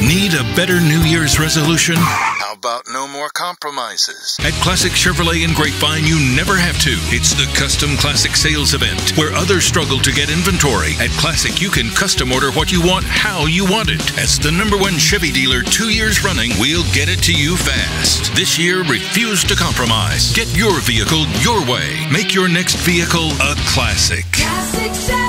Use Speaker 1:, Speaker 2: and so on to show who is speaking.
Speaker 1: Need a better New Year's resolution?
Speaker 2: How about no more compromises?
Speaker 1: At Classic Chevrolet and Grapevine, you never have to. It's the Custom Classic Sales Event, where others struggle to get inventory. At Classic, you can custom order what you want, how you want it. As the #1 Chevy dealer 2 years running, we'll get it to you fast. This year, refuse to compromise. Get your vehicle your way. Make your next vehicle a classic.
Speaker 3: Classic